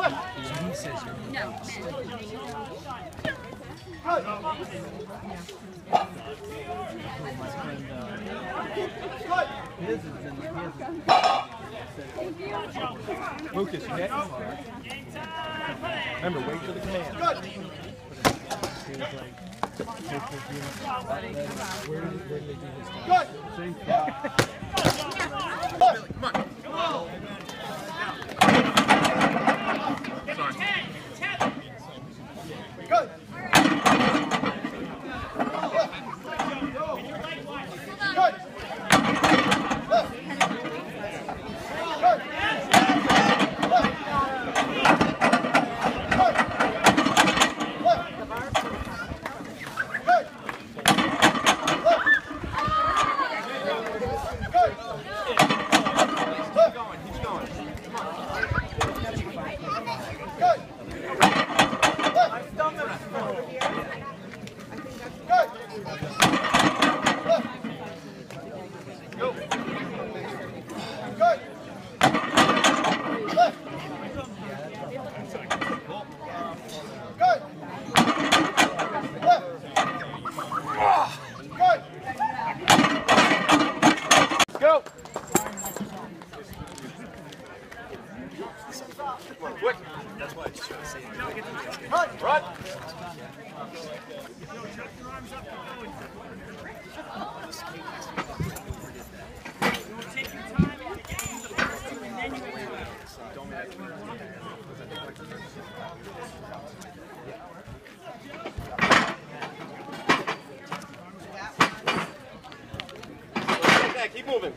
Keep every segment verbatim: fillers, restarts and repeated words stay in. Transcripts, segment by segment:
He says No. my friend, uh, his is in his. Lucas, you hit? Remember, wait for the command. He was like, take his unit. Where did, where did they do this time? Same spot. Come on. Come on. Good. That's why I just trying to say Run! Run! Keep moving.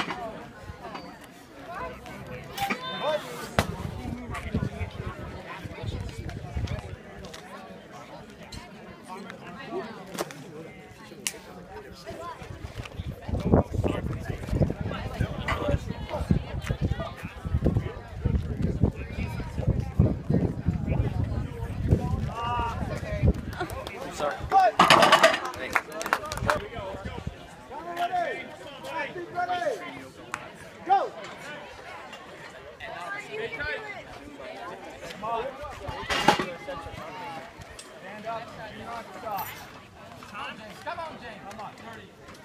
Sorry. Thanks. Go! Stand up, do not stop. Come on, James. Come on, thirty.